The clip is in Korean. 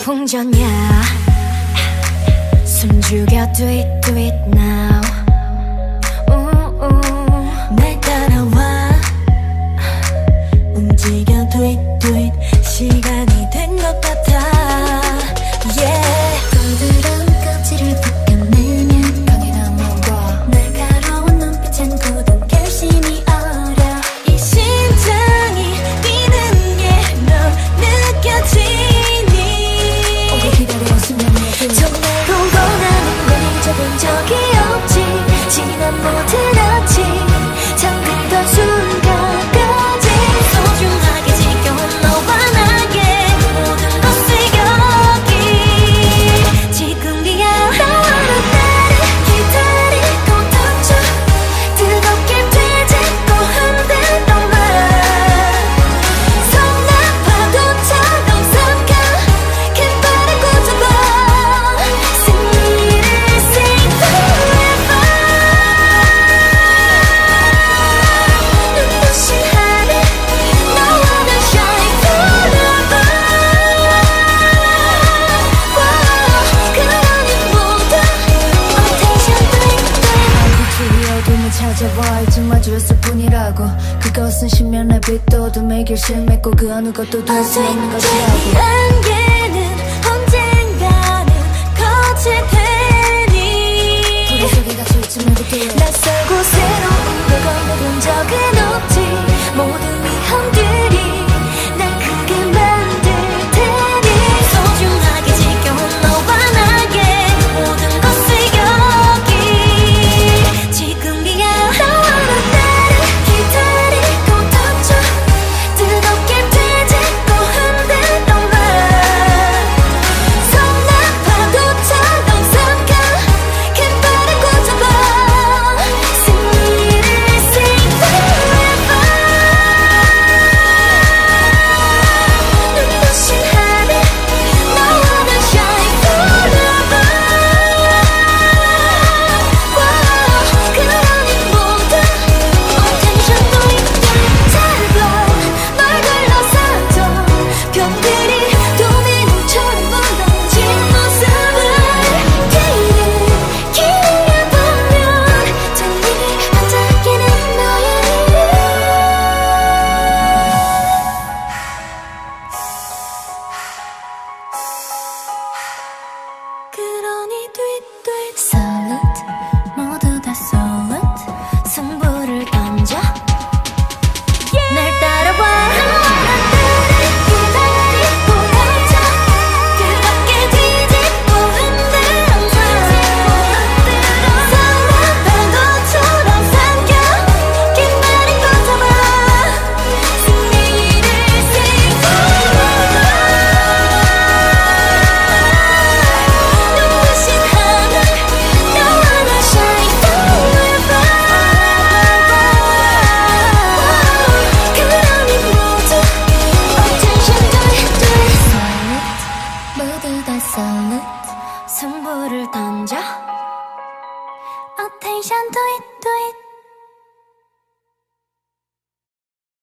pogpungjeonya 숨죽여 do it now 날 따라와 움직여 do it 시간이 된 것 같아 yeah 부드러운 껍질을 벗겨내면 강인한 몸과 날카로운 눈빛엔 굳은 결심이 어려 이 심장이 뛰는 게 넌 느껴지니 오래 기다려 수면에 정말 공고나는 걸 잊어본 적이 없지 지난 모든 아침 잠들던 순간까지 소중하게 지켜온 너와 나의 모든 것을 여기 지금이야 너와 나를 기다리고 던져 뜨겁게 되짚고 흔들던 말 성나파도처럼 삼가 깃발을 꽂아봐 승리를 sing forever 눈부신 하늘 너와 나 shine forever 그러니 모두 attention bling 어둠을 찾아와 일찍 마주했을 뿐이라고 그것은 신면의 빛도 어둠의 결실 맺고 그 어느 것도 될 수 없는 것이라고 이 안개는 언젠가는 거칠 테니 우리 속에 갇혀있지 말고 낯설 곳에